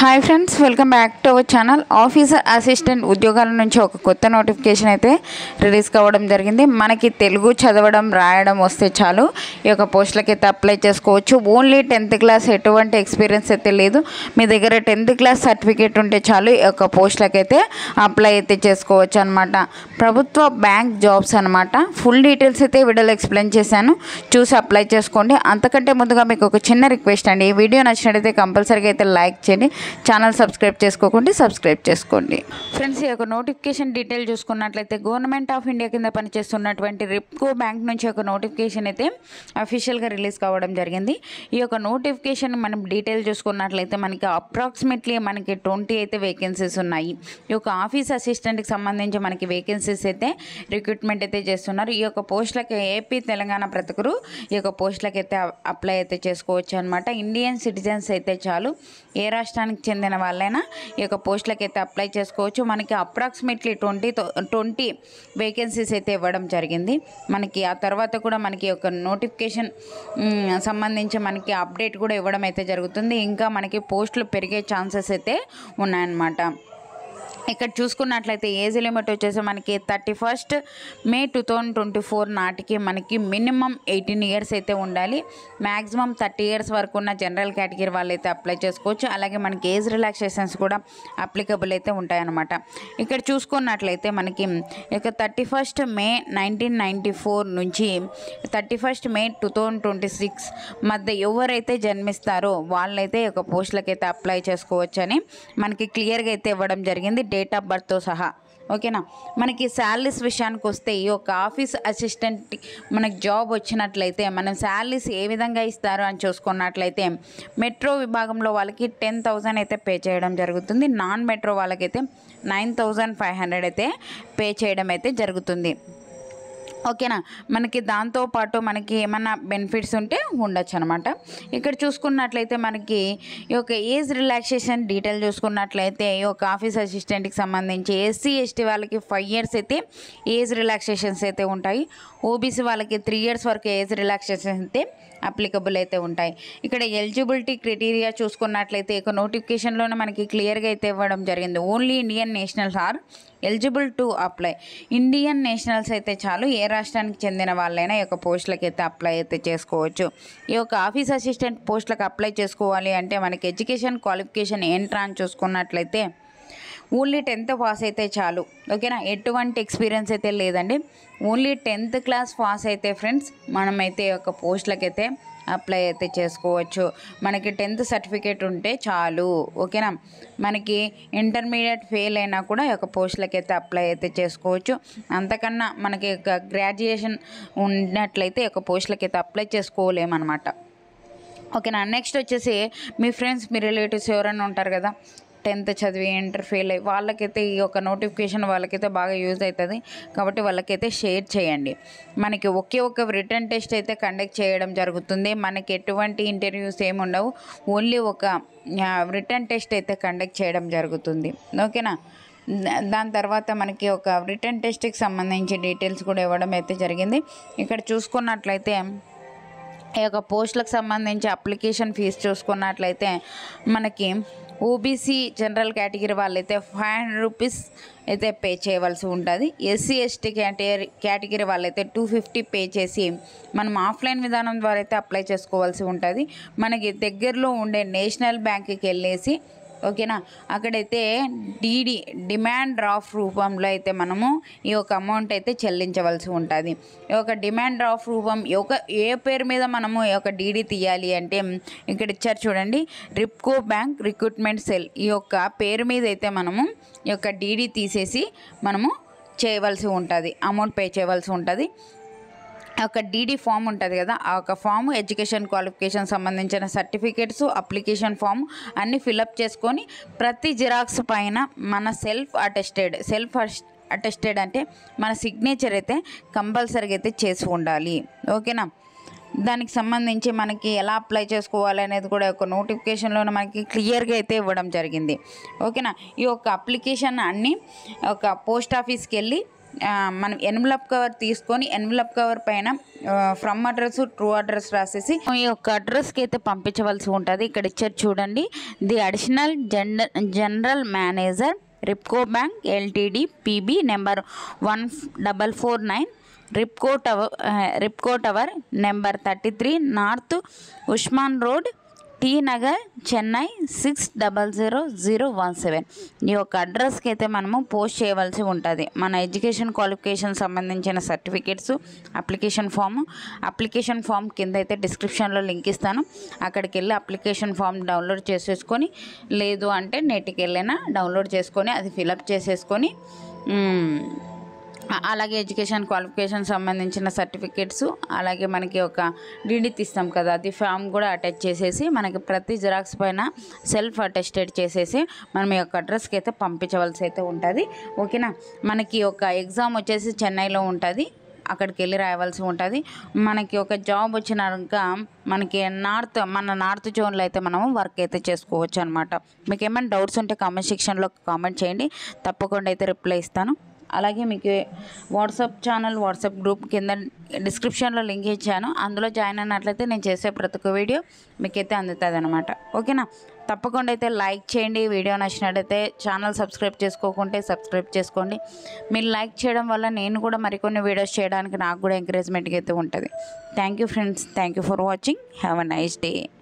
Hi friends, welcome back to our channel. Officer assistant ఉద్యోగాల నుంచి ఒక కొత్త నోటిఫికేషన్ అయితే రిలీజ్ కావడం జరిగింది. మనకి తెలుగు చదవడం రాయడం వస్తే చాలు ఈ యొక్క పోస్టులకి అయితే అప్లై చేసుకోవచ్చు. ఓన్లీ 10th క్లాస్, ఎటువంటి ఎక్స్పీరియన్స్ అయితే లేదు. మీ దగ్గర 10th క్లాస్ సర్టిఫికేట్ ఉంటే చాలు ఈ యొక్క పోస్టులకి అయితే అప్లై అయితే చేసుకోవచ్చు అనమాట. ప్రభుత్వ బ్యాంక్ జాబ్స్ అనమాట. ఫుల్ డీటెయిల్స్ అయితే వీడియోలో ఎక్స్ప్లెయిన్ చేశాను, చూసి అప్లై చేసుకోండి. అంతకంటే ముందుగా మీకు ఒక చిన్న రిక్వెస్ట్ అండి, ఈ వీడియో నచ్చినట్టయితే కంపల్సరీగా అయితే లైక్ చేయండి. ఛానల్ సబ్స్క్రైబ్ చేసుకోండి, సబ్స్క్రైబ్ చేసుకోండి. ఫ్రెండ్స్, ఈ యొక్క నోటిఫికేషన్ డీటెయిల్ చూసుకున్నట్లయితే గవర్నమెంట్ ఆఫ్ ఇండియా కింద పనిచేస్తున్నటువంటి రిప్కో బ్యాంక్ నుంచి ఒక నోటిఫికేషన్ అయితే అఫీషియల్గా రిలీజ్ కావడం జరిగింది. ఈ యొక్క నోటిఫికేషన్ మనం డీటెయిల్ చూసుకున్నట్లయితే మనకి అప్రాక్సిమేట్లీ మనకి 20 అయితే వేకెన్సీస్ ఉన్నాయి. ఈ యొక్క ఆఫీస్ అసిస్టెంట్కి సంబంధించి మనకి వేకెన్సీస్ అయితే రిక్రూట్మెంట్ అయితే చేస్తున్నారు. ఈ యొక్క పోస్టులకి ఏపీ, తెలంగాణ ప్రతికరు ఈ యొక్క పోస్టులకి అయితే అప్లై అయితే చేసుకోవచ్చు అనమాట. ఇండియన్ సిటిజన్స్ అయితే చాలు, ఏ రాష్ట్రానికి చెందిన వాళ్ళైనా ఈ యొక్క పోస్టులకి అయితే అప్లై చేసుకోవచ్చు. మనకి అప్రాక్సిమేట్లీ 20 వేకెన్సీస్ అయితే ఇవ్వడం జరిగింది. మనకి ఆ తర్వాత కూడా మనకి ఒక నోటిఫికేషన్ సంబంధించి మనకి అప్డేట్ కూడా ఇవ్వడం అయితే జరుగుతుంది. ఇంకా మనకి పోస్టులు పెరిగే ఛాన్సెస్ అయితే ఉన్నాయన్నమాట. ఇక్కడ చూసుకున్నట్లయితే ఏజ్ లిమిట్ వచ్చేసి మనకి 31 మే 2024 నాటికి మనకి మినిమం 18 ఇయర్స్ అయితే ఉండాలి. మ్యాక్సిమం 30 ఇయర్స్ వరకు ఉన్న జనరల్ కేటగిరీ వాళ్ళు అయితే అప్లై చేసుకోవచ్చు. అలాగే మనకి ఏజ్ రిలాక్సేషన్స్ కూడా అప్లికబుల్ అయితే ఉంటాయన్నమాట. ఇక్కడ చూసుకున్నట్లయితే మనకి ఇక 31 మే 1994 నుంచి 31 మే 2026 మధ్య ఎవరైతే జన్మిస్తారో వాళ్ళైతే ఒక పోస్టులకి అయితే అప్లై చేసుకోవచ్చు అని మనకి క్లియర్గా అయితే ఇవ్వడం జరిగింది, డేట్ ఆఫ్ బర్త్తో సహా. ఓకేనా. మనకి శాలరీస్ విషయానికి వస్తే ఈ యొక్క ఆఫీస్ అసిస్టెంట్ మనకి జాబ్ వచ్చినట్లయితే మనం శాలరీస్ ఏ విధంగా ఇస్తారు అని చూసుకున్నట్లయితే మెట్రో విభాగంలో వాళ్ళకి 10,000 అయితే పే చేయడం జరుగుతుంది. నాన్ మెట్రో వాళ్ళకైతే 9,500 అయితే పే చేయడం అయితే జరుగుతుంది. ఓకేనా. మనకి దాంతోపాటు మనకి ఏమన్నా బెనిఫిట్స్ ఉంటే ఉండొచ్చు అనమాట. ఇక్కడ చూసుకున్నట్లయితే మనకి ఈ యొక్క ఏజ్ రిలాక్సేషన్ డీటెయిల్ చూసుకున్నట్లయితే ఈ యొక్క ఆఫీస్ అసిస్టెంట్కి సంబంధించి ఎస్సీ, ఎస్టీ వాళ్ళకి 5 ఇయర్స్ అయితే ఏజ్ రిలాక్సేషన్స్ అయితే ఉంటాయి. ఓబీసీ వాళ్ళకి 3 ఇయర్స్ వరకు ఏజ్ రిలాక్సేషన్ అయితే అప్లికబుల్ అయితే ఉంటాయి. ఇక్కడ ఎలిజిబిలిటీ క్రైటీరియా చూసుకున్నట్లయితే ఇక నోటిఫికేషన్లోనే మనకి క్లియర్గా అయితే ఇవ్వడం జరిగింది. Only Indian nationals are eligible to apply. Indian nationals అయితే చాలు, ఏ రాష్ట్రానికి చెందిన వాళ్ళైనా ఈ యొక్క పోస్టులకి అయితే అప్లై అయితే చేసుకోవచ్చు. ఈ యొక్క ఆఫీస్ అసిస్టెంట్ పోస్టులకు అప్లై చేసుకోవాలి అంటే మనకి ఎడ్యుకేషన్ క్వాలిఫికేషన్ ఏంట్రా అని చూసుకున్నట్లయితే ఓన్లీ 10th పాస్ అయితే చాలు. ఓకేనా. ఎటువంటి ఎక్స్పీరియన్స్ అయితే లేదండి, ఓన్లీ 10th క్లాస్ పాస్ అయితే ఫ్రెండ్స్ మనమైతే ఈ యొక్క పోస్టులకైతే అప్లై అయితే చేసుకోవచ్చు. మనకి 10th సర్టిఫికేట్ ఉంటే చాలు. ఓకేనా. మనకి ఇంటర్మీడియట్ ఫెయిల్ అయినా కూడా ఈ యొక్క పోస్టులకైతే అప్లై అయితే చేసుకోవచ్చు. అంతకన్నా మనకి గ్రాడ్యుయేషన్ ఉన్నట్లయితే ఈ యొక్క పోస్టులకైతే అప్లై చేసుకోలేమన్నమాట. ఓకేనా. నెక్స్ట్ వచ్చేసి మీ ఫ్రెండ్స్, మీ రిలేటివ్స్ ఎవరైనా ఉంటారు కదా 10th చదివి ఇంటర్ ఫెయిల్ అయ్యి, వాళ్ళకైతే ఈ యొక్క నోటిఫికేషన్ వాళ్ళకైతే బాగా యూజ్ అవుతుంది కాబట్టి వాళ్ళకైతే షేర్ చేయండి. మనకి ఒకే ఒక రిటర్న్ టెస్ట్ అయితే కండక్ట్ చేయడం జరుగుతుంది. మనకి ఎటువంటి ఇంటర్వ్యూస్ ఏమి ఉండవు, ఓన్లీ ఒక రిటర్న్ టెస్ట్ అయితే కండక్ట్ చేయడం జరుగుతుంది. ఓకేనా. దాని తర్వాత మనకి ఒక రిటర్న్ టెస్ట్కి సంబంధించి డీటెయిల్స్ కూడా ఇవ్వడం అయితే జరిగింది. ఇక్కడ చూసుకున్నట్లయితే ఈ యొక్క పోస్టులకు సంబంధించి అప్లికేషన్ ఫీజు చూసుకున్నట్లయితే మనకి ఓబీసీ జనరల్ కేటగిరీ వాళ్ళైతే 500 రూపీస్ అయితే పే చేయవలసి ఉంటుంది. ఎస్సీ, ఎస్టీ కేటగిరీ వాళ్ళైతే 250 పే చేసి మనం ఆఫ్లైన్ విధానం ద్వారా అయితే అప్లై చేసుకోవాల్సి ఉంటుంది. మనకి దగ్గరలో ఉండే నేషనల్ బ్యాంక్కి వెళ్ళేసి, ఓకేనా, అక్కడైతే డిమాండ్ డ్రాఫ్ట్ రూపంలో అయితే మనము ఈ యొక్క అమౌంట్ అయితే చెల్లించవలసి ఉంటుంది. ఈ యొక్క డిమాండ్ డ్రాఫ్ట్ రూపం ఏ పేరు మీద మనము ఈ యొక్క డీడీ తీయాలి అంటే ఇక్కడ ఇచ్చారు చూడండి, రిప్కో బ్యాంక్ రిక్రూట్మెంట్ సెల్. ఈ యొక్క పేరు మీద అయితే మనము ఈ యొక్క డీడీ తీసేసి మనము చేయవలసి ఉంటుంది, అమౌంట్ పే చేయవలసి ఉంటుంది. ఒక డీడీ ఫామ్ ఉంటుంది కదా, ఆ ఒక ఫామ్ ఎడ్యుకేషన్ క్వాలిఫికేషన్ సంబంధించిన సర్టిఫికేట్స్, అప్లికేషన్ ఫామ్ అన్నీ ఫిలప్ చేసుకొని ప్రతి జిరాక్స్ పైన మన సెల్ఫ్ అటెస్టెడ్ అంటే మన సిగ్నేచర్ అయితే కంపల్సరీగా అయితే చేసి ఉండాలి. ఓకేనా. దానికి సంబంధించి మనకి ఎలా అప్లై చేసుకోవాలి అనేది కూడా ఒక నోటిఫికేషన్లోనే మనకి క్లియర్గా అయితే ఇవ్వడం జరిగింది. ఓకేనా. ఈ యొక్క అప్లికేషన్ అన్నీ ఒక పోస్ట్ ఆఫీస్కి వెళ్ళి మనం ఎన్వలప్ కవర్ తీసుకొని ఎన్వలప్ కవర్ పైన ఫ్రమ్ అడ్రస్ ట్రూ అడ్రస్ రాసేసి ఈ యొక్క అడ్రస్కి అయితే పంపించవలసి ఉంటుంది. ఇక్కడ ఇచ్చారు చూడండి, the additional general manager Repco bank LTD PB number 1449 Repco tower number 33 north Usman road T Nagar Chennai 600017. ఈ యొక్క అడ్రస్కి అయితే మనము పోస్ట్ చేయవలసి ఉంటుంది. మన ఎడ్యుకేషన్ క్వాలిఫికేషన్ సంబంధించిన సర్టిఫికేట్స్, అప్లికేషన్ ఫామ్ కింద అయితే డిస్క్రిప్షన్లో లింక్ ఇస్తాను. అక్కడికి వెళ్ళి అప్లికేషన్ ఫామ్ డౌన్లోడ్ చేసేసుకొని, లేదు అంటే నెట్కి వెళ్ళినా డౌన్లోడ్ చేసుకొని అది ఫిలప్ చేసేసుకొని, అలాగే ఎడ్యుకేషన్ క్వాలిఫికేషన్ సంబంధించిన సర్టిఫికేట్స్, అలాగే మనకి ఒక డీడీ తీస్తాం కదా, అది ఫామ్ కూడా అటాచ్ చేసేసి మనకి ప్రతి జిరాక్స్ పైన సెల్ఫ్ అటెస్టెడ్ చేసేసి మనం ఈ యొక్క అడ్రస్కి అయితే పంపించవలసి అయితే ఉంటుంది. ఓకేనా. మనకి ఒక ఎగ్జామ్ వచ్చేసి చెన్నైలో ఉంటుంది, అక్కడికి వెళ్ళి రాయవలసి ఉంటుంది. మనకి ఒక జాబ్ వచ్చినాక మనకి నార్త్ జోన్లో అయితే మనము వర్క్ అయితే చేసుకోవచ్చు అనమాట. మీకు ఏమైనా డౌట్స్ ఉంటే కామెంట్ సెక్షన్లో కామెంట్ చేయండి, తప్పకుండా అయితే రిప్లై ఇస్తాను. అలాగే మీకు వాట్సాప్ గ్రూప్ కింద డిస్క్రిప్షన్లో లింక్ ఇచ్చాను, అందులో జాయిన్ అయినట్లయితే నేను చేసే ప్రతి ఒక్క వీడియో మీకైతే అందుతుంది అనమాట. ఓకేనా. తప్పకుండా అయితే లైక్ చేయండి. వీడియో నచ్చినట్టయితే ఛానల్ సబ్స్క్రైబ్ చేసుకోకుంటే సబ్స్క్రైబ్ చేసుకోండి. మీరు లైక్ చేయడం వల్ల నేను కూడా మరికొన్ని వీడియోస్ చేయడానికి నాకు కూడా ఎంకరేజ్మెంట్గా అయితే ఉంటుంది. Thank you friends, thank you for watching. Have a nice day.